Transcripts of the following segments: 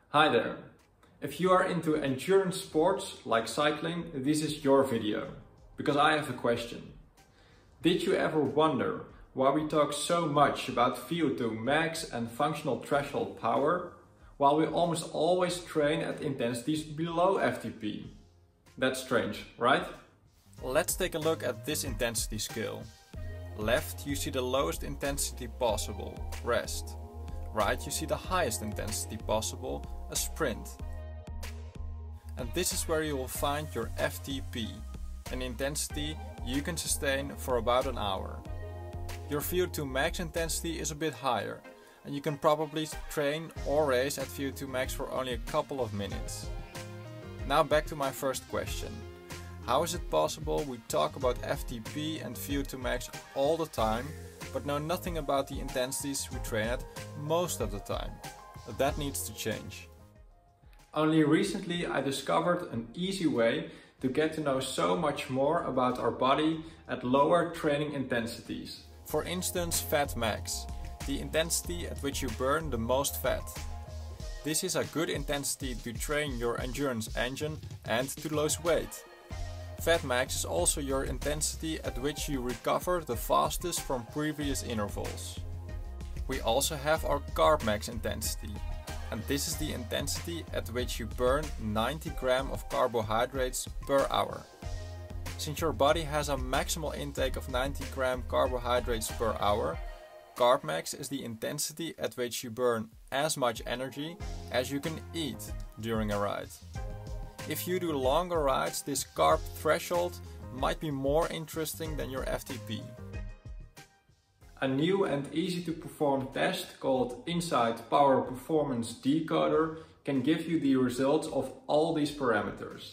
Hi there! If you are into endurance sports like cycling, this is your video, because I have a question. Did you ever wonder why we talk so much about VO2 max and functional threshold power, while we almost always train at intensities below FTP? That's strange, right? Let's take a look at this intensity scale. Left, you see the lowest intensity possible, rest. Right, you see the highest intensity possible, a sprint. And this is where you will find your FTP, an intensity you can sustain for about an hour. Your VO2 max intensity is a bit higher, and you can probably train or race at VO2 max for only a couple of minutes. Now back to my first question. How is it possible we talk about FTP and VO2 max all the time, but know nothing about the intensities we train at most of the time? That needs to change. Only recently I discovered an easy way to get to know so much more about our body at lower training intensities. For instance, FATmax, the intensity at which you burn the most fat. This is a good intensity to train your endurance engine and to lose weight. FATmax is also your intensity at which you recover the fastest from previous intervals. We also have our CARBmax intensity, and this is the intensity at which you burn 90 grams of carbohydrates per hour. Since your body has a maximal intake of 90 grams carbohydrates per hour, CARBmax is the intensity at which you burn as much energy as you can eat during a ride. If you do longer rides, this carb threshold might be more interesting than your FTP. A new and easy to perform test called INSCYD Power-Performance Decoder can give you the results of all these parameters.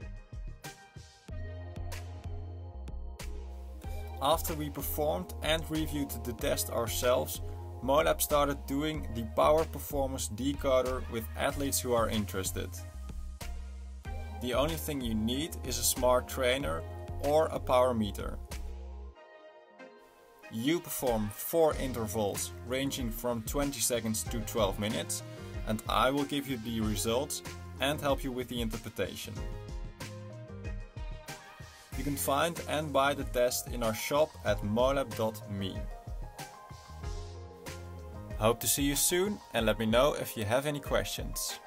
After we performed and reviewed the test ourselves, MoLab started doing the Power-Performance Decoder with athletes who are interested. The only thing you need is a smart trainer or a power meter. You perform 4 intervals ranging from 20 seconds to 12 minutes, and I will give you the results and help you with the interpretation. You can find and buy the test in our shop at molab.me. Hope to see you soon, and let me know if you have any questions.